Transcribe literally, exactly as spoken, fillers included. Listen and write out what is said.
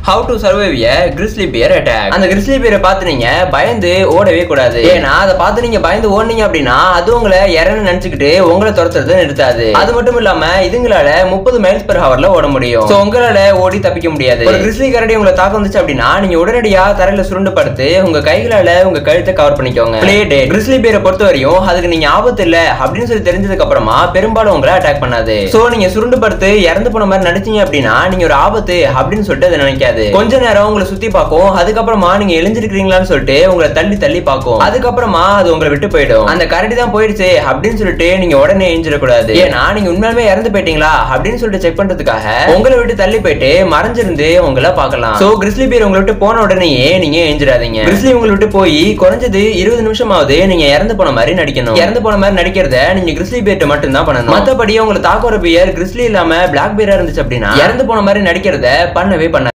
How to survive a grizzly bear attack. அந்த grizzly பியரை பார்த்து நீங்க பயந்து ஓடவே கூடாது. ஏன்னா அதை பார்த்து நீங்க பயந்து ஓடுனீங்க அப்படின்னா அது உங்களை இறன்னு நினைச்சுக்கிட்டு உங்களை துரத்துறது நிறுத்தாது. அது மட்டும் இல்லாம இதுங்களால முப்பது மைல்ஸ் பெர் ஹவர்ல ஓட முடியும். சோ உங்களால ஓடி தப்பிக்க முடியாது. ஒரு கிரிஸ்லி கரடி உங்களை தாக்க வந்துச்சு அப்படின்னா நீங்க உடனடியா தரையில சுருண்டு படுத்து உங்க கைகளால உங்க கழுத்தை கவர் பண்ணிக்கோங்க. Play date. கிரிஸ்லி பியரை பொறுத்த வரையும் அதுக்கு நீங்க ஆபத்து இல்ல அப்படின்னு சொல்லி தெரிஞ்சதுக்கு அப்புறமா பெரும்பாலும் உங்களை அட்டாக் பண்ணாது. சோ நீங்க சுருண்டு படுத்து இறந்து போன மாதிரி நடிச்சீங்க அப்படின்னா நீங்க ஒரு ஆபத்து அப்படின்னு சொல்லிட்டு அதை நினைக்காது. கொஞ்ச நேரம் உங்களை சுத்தி பார்க்கும். அதுக்கப்புறமா நீங்க எழுந்திருக்கீங்களான்னு சொல்லிட்டு உங்களை தள்ளி தள்ளி பார்க்கும். அதுக்கப்புறமா அது உங்களை விட்டு போயிடும். அந்த கரடி தான் போயிடுச்சு அப்படின்னு சொல்லிட்டு நீங்க உடனே எழுந்திரக்கூடாது. ஏன்னா நீங்க உண்மையாலுமே இறந்து போயிட்டீங்களா அப்படின்னு சொல்லிட்டு செக் பண்றதுக்காக உங்களை விட்டு தள்ளி போயிட்டு மறைஞ்சிருந்து உங்களை பார்க்கலாம். சோ கிரிஸ்லி பியர் உங்களை விட்டு போன உடனேயே நீங்க எழுந்திராதீங்க. கிரிஸ்லி உங்களை விட்டு போய் குறைஞ்சது இருபது நிமிஷமாவது நீங்க இறந்து போன மாதிரி நடிக்கணும். இறந்து போன மாதிரி நடிக்கிறத நீங்க கிரிஸ்லி பியர் மட்டும் தான் பண்ணணும். மத்தபடி உங்களை தாக்குற பியர் கிரிஸ்லி இல்லாம பிளாக் பியரா இருந்துச்சு அப்படின்னா இறந்து போன மாதிரி நடிக்கிறத பண்ணவே பண்ண